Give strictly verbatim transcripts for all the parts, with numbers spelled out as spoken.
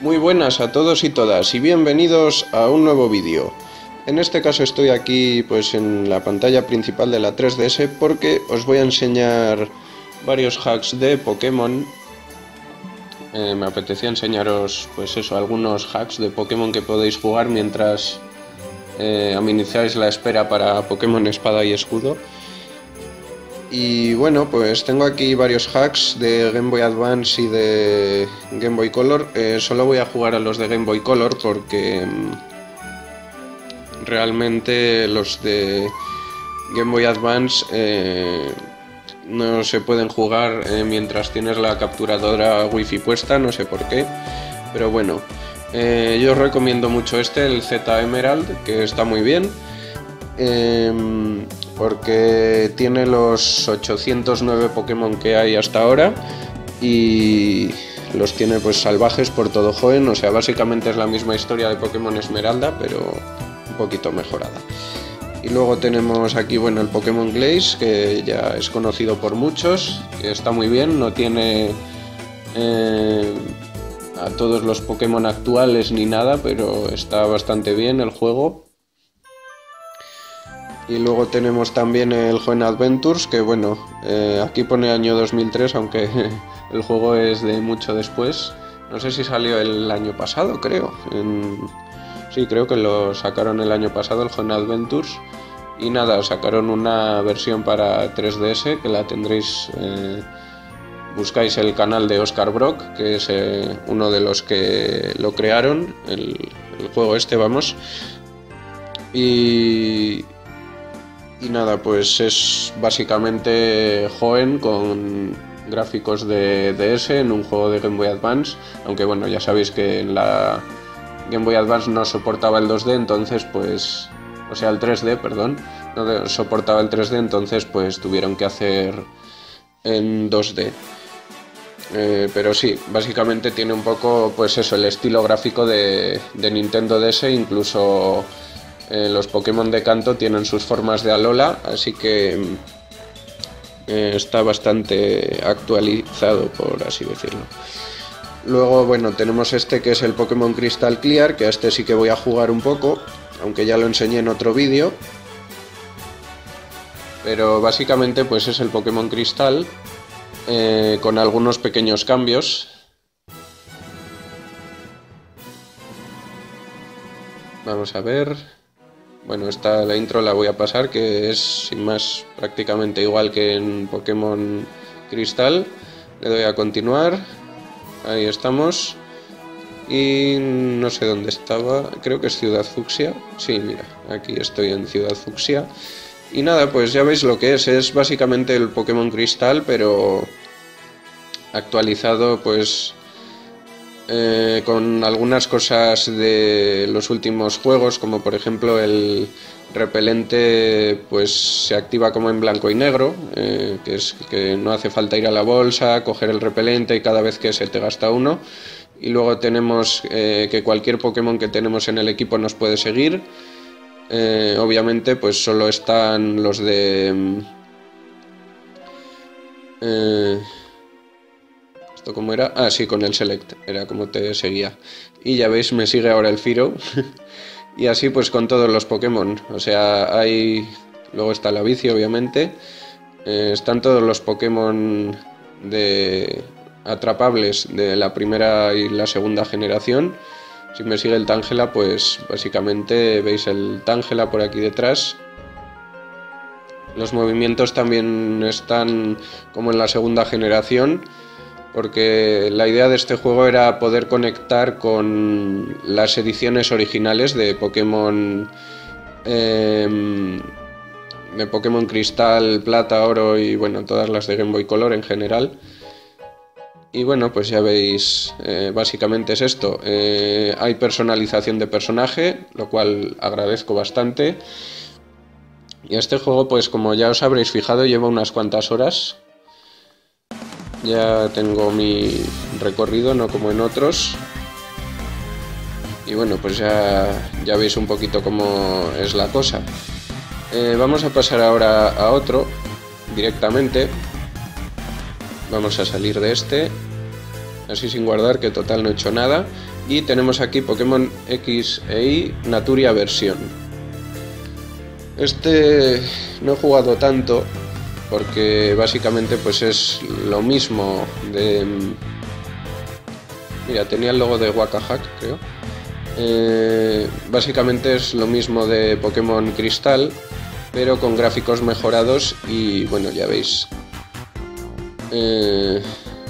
Muy buenas a todos y todas y bienvenidos a un nuevo vídeo. En este caso estoy aquí pues en la pantalla principal de la tres D S porque os voy a enseñar varios hacks de Pokémon. Eh, me apetecía enseñaros pues eso, algunos hacks de Pokémon que podéis jugar mientras eh, iniciáis la espera para Pokémon Espada y Escudo. Y bueno, pues tengo aquí varios hacks de Game Boy Advance y de Game Boy Color. Eh, solo voy a jugar a los de Game Boy Color porque mmm, realmente los de Game Boy Advance eh, no se pueden jugar eh, mientras tienes la capturadora wifi puesta, no sé por qué. Pero bueno, eh, yo os recomiendo mucho este, el Z Emerald, que está muy bien. Eh, porque tiene los ochocientos nueve Pokémon que hay hasta ahora y los tiene pues salvajes por todo Hoenn, o sea, básicamente es la misma historia de Pokémon Esmeralda, pero un poquito mejorada. Y luego tenemos aquí, bueno, el Pokémon Glaze, que ya es conocido por muchos, que está muy bien, no tiene eh, a todos los Pokémon actuales ni nada, pero está bastante bien el juego. Y luego tenemos también el Hoenn Adventures, que bueno, eh, aquí pone año dos mil tres, aunque el juego es de mucho después. No sé si salió el año pasado, creo. En... Sí, creo que lo sacaron el año pasado, el Hoenn Adventures. Y nada, sacaron una versión para tres D S, que la tendréis... Eh... Buscáis el canal de Oscar Brock, que es eh, uno de los que lo crearon, el, el juego este, vamos. Y... Y nada, pues es básicamente Hoenn con gráficos de D S en un juego de Game Boy Advance, aunque bueno, ya sabéis que en la Game Boy Advance no soportaba el dos D, entonces pues, o sea el tres D, perdón, no soportaba el tres D, entonces pues tuvieron que hacer en dos D. Eh, pero sí, básicamente tiene un poco pues eso, el estilo gráfico de, de Nintendo D S, incluso... Eh, los Pokémon de Kanto tienen sus formas de Alola, así que eh, está bastante actualizado, por así decirlo. Luego, bueno, tenemos este que es el Pokémon Crystal Clear, que a este sí que voy a jugar un poco, aunque ya lo enseñé en otro vídeo. Pero básicamente pues es el Pokémon Cristal, eh, con algunos pequeños cambios. Vamos a ver... Bueno, esta la intro la voy a pasar, que es sin más prácticamente igual que en Pokémon Cristal. Le doy a continuar. Ahí estamos. Y no sé dónde estaba. Creo que es Ciudad Fucsia. Sí, mira, aquí estoy en Ciudad Fucsia. Y nada, pues ya veis lo que es. Es básicamente el Pokémon Cristal, pero actualizado pues... Eh, con algunas cosas de los últimos juegos, como por ejemplo el repelente pues se activa como en blanco y negro, eh, que es que no hace falta ir a la bolsa, coger el repelente y cada vez que se te gasta uno. Y luego tenemos eh, que cualquier Pokémon que tenemos en el equipo nos puede seguir. Eh, obviamente pues solo están los de... Eh, ¿Esto cómo era? Ah, sí, con el Select, era como te seguía. Y ya veis, me sigue ahora el Firo. Y así pues con todos los Pokémon. O sea, hay... Luego está la bici, obviamente. Eh, están todos los Pokémon de... atrapables de la primera y la segunda generación. Si me sigue el Tangela, pues básicamente veis el Tangela por aquí detrás. Los movimientos también están como en la segunda generación, porque la idea de este juego era poder conectar con las ediciones originales de Pokémon eh, de Pokémon Cristal, Plata, Oro y bueno, todas las de Game Boy Color en general. Y bueno, pues ya veis, eh, básicamente es esto. Eh, hay personalización de personaje, lo cual agradezco bastante. Y este juego, pues como ya os habréis fijado, lleva unas cuantas horas. Ya tengo mi recorrido, no como en otros. Y bueno, pues ya, ya veis un poquito cómo es la cosa. Eh, vamos a pasar ahora a otro, directamente. Vamos a salir de este, así sin guardar, que total no he hecho nada. Y tenemos aquí Pokémon X e Y Naturia versión. Este no he jugado tanto porque básicamente pues es lo mismo de... Mira, tenía el logo de Wakahack, creo. Eh, básicamente es lo mismo de Pokémon Cristal, pero con gráficos mejorados y bueno, ya veis. Eh,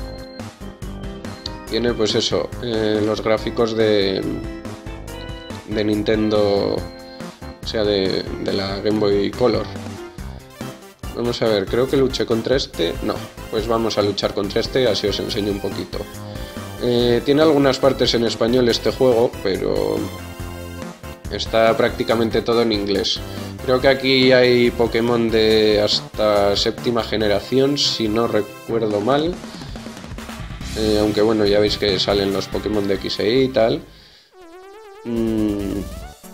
tiene pues eso, eh, los gráficos de, de Nintendo, o sea, de, de la Game Boy Color. Vamos a ver, creo que luché contra este. No, pues vamos a luchar contra este, así os enseño un poquito. Eh, tiene algunas partes en español este juego, pero está prácticamente todo en inglés. Creo que aquí hay Pokémon de hasta séptima generación, si no recuerdo mal. Eh, aunque bueno, ya veis que salen los Pokémon de X e Y y tal. Mm,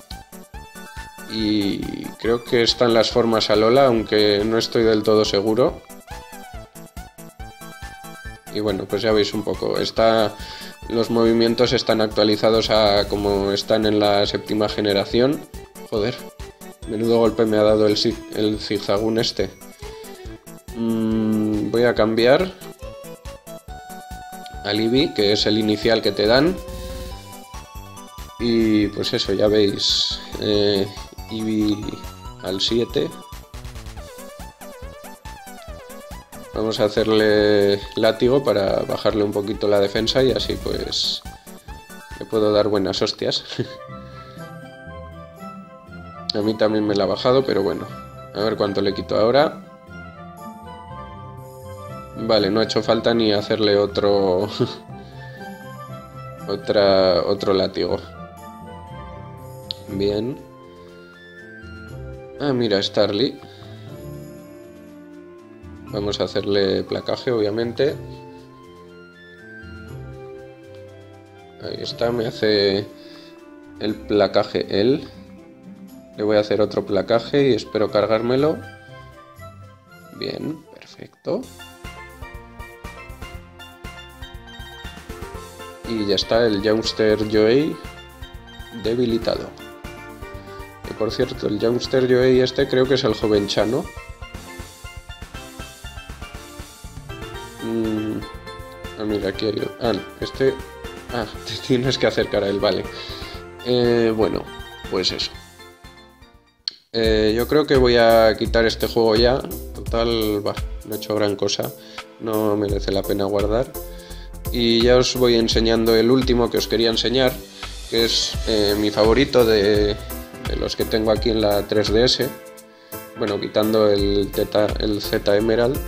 y creo que están las formas Alola, aunque no estoy del todo seguro. Y bueno, pues ya veis un poco, está, los movimientos están actualizados a como están en la séptima generación. Joder, menudo golpe me ha dado el, el zigzagún este. Mm, voy a cambiar al Eevee, que es el inicial que te dan. Y pues eso, ya veis, eh, Eevee al siete. Vamos a hacerle látigo para bajarle un poquito la defensa y así pues le puedo dar buenas hostias. A mí también me la ha bajado, pero bueno, a ver cuánto le quito ahora. Vale, no ha hecho falta ni hacerle otro otra otro látigo. Bien. Ah, mira, Starly. Vamos a hacerle placaje, obviamente. Ahí está, me hace el placaje él. Le voy a hacer otro placaje y espero cargármelo. Bien, perfecto. Y ya está el Youngster Joey debilitado. Y por cierto, el Youngster Joey este creo que es el joven Chano. Mm, ah, mira, aquí hay... Ah, no, este... Ah, te tienes que acercar a él, vale. Eh, bueno, pues eso. Eh, yo creo que voy a quitar este juego ya. Total, va, no he hecho gran cosa. No merece la pena guardar. Y ya os voy enseñando el último que os quería enseñar, que es eh, mi favorito de, de los que tengo aquí en la tres D S. Bueno, quitando el, teta, el Z Emerald.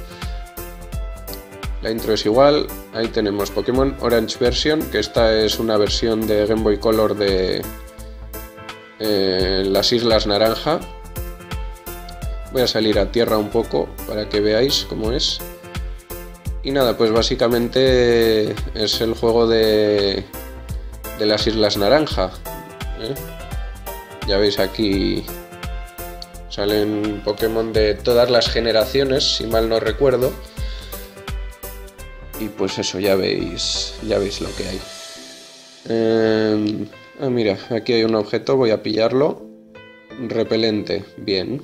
La intro es igual. Ahí tenemos Pokémon Orange Version, que esta es una versión de Game Boy Color de eh, las Islas Naranja. Voy a salir a tierra un poco para que veáis cómo es. Y nada, pues básicamente es el juego de, de las Islas Naranja, ¿eh? Ya veis aquí salen Pokémon de todas las generaciones, si mal no recuerdo. Y pues eso, ya veis, ya veis lo que hay. Eh, ah, mira, aquí hay un objeto, voy a pillarlo. Repelente, bien.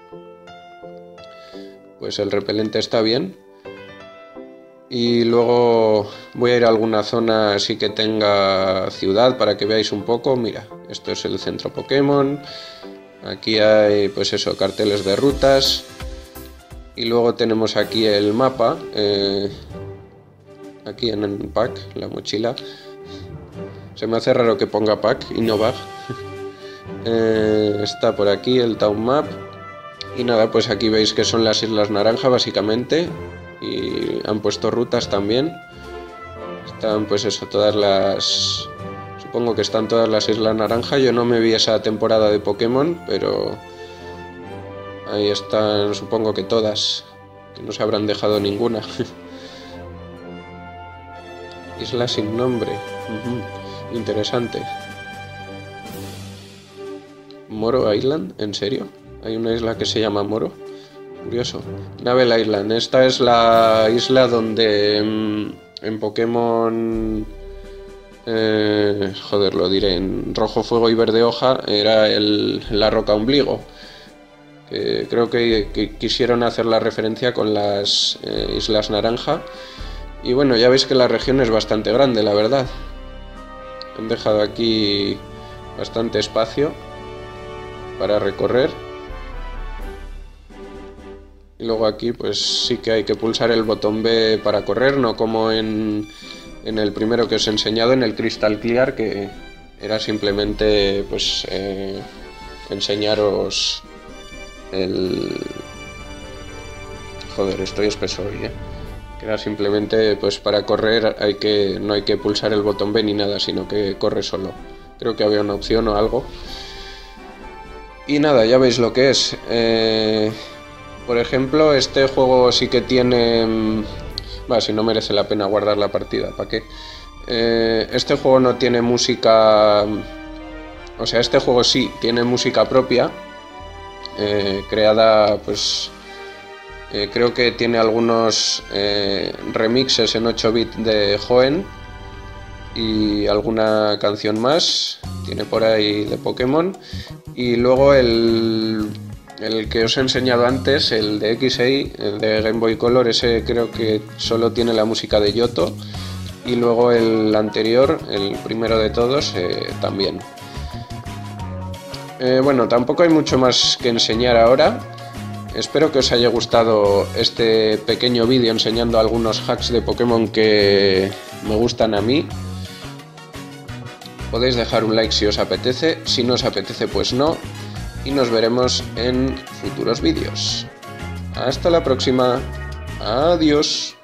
Pues el repelente está bien. Y luego voy a ir a alguna zona así que tenga ciudad para que veáis un poco. Mira, esto es el centro Pokémon. Aquí hay, pues eso, carteles de rutas. Y luego tenemos aquí el mapa. Eh, aquí en el pack, la mochila. Se me hace raro que ponga pack y no bag. eh, está por aquí el Town Map. Y nada, pues aquí veis que son las Islas Naranja básicamente. Y han puesto rutas también. Están pues eso, todas las... Supongo que están todas las Islas Naranja. Yo no me vi esa temporada de Pokémon, pero... Ahí están, supongo que todas. Que no se habrán dejado ninguna. Isla sin nombre. Uh-huh. Interesante. Moro Island, ¿en serio? ¿Hay una isla que se llama Moro? Curioso. Navel Island. Esta es la isla donde mmm, en Pokémon eh, joder, lo diré, en rojo fuego y verde hoja era el, la roca ombligo. Que creo que, que quisieron hacer la referencia con las eh, Islas Naranja. Y bueno, ya veis que la región es bastante grande, la verdad. Han dejado aquí bastante espacio para recorrer. Y luego aquí pues sí que hay que pulsar el botón B para correr, no como en, en el primero que os he enseñado, en el Crystal Clear, que era simplemente pues eh, enseñaros el... Joder, estoy espeso hoy, ¿eh? Que era simplemente pues para correr hay que, no hay que pulsar el botón B ni nada, sino que corre solo. Creo que había una opción o algo. Y nada, ya veis lo que es. Eh... Por ejemplo, este juego sí que tiene... Bah, si no merece la pena guardar la partida, ¿para qué? Eh, este juego no tiene música... O sea, este juego sí tiene música propia, eh, creada, pues... Eh, creo que tiene algunos eh, remixes en ocho bits de Joen y alguna canción más. Tiene por ahí de Pokémon. Y luego el... El que os he enseñado antes, el de X A, el de Game Boy Color, ese creo que solo tiene la música de Yoto. Y luego el anterior, el primero de todos, eh, también. Eh, bueno, tampoco hay mucho más que enseñar ahora. Espero que os haya gustado este pequeño vídeo enseñando algunos hacks de Pokémon que me gustan a mí. Podéis dejar un like si os apetece, si no os apetece pues no. Y nos veremos en futuros vídeos. Hasta la próxima. Adiós.